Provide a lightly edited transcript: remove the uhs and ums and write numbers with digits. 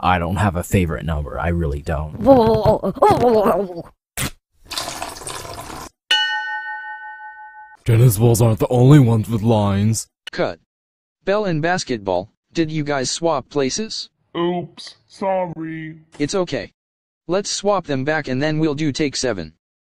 I don't have a favorite number. I really don't. Tennis balls aren't the only ones with lines. Cut. Bell and basketball, did you guys swap places? Oops, sorry. It's okay. Let's swap them back and then we'll do take 7.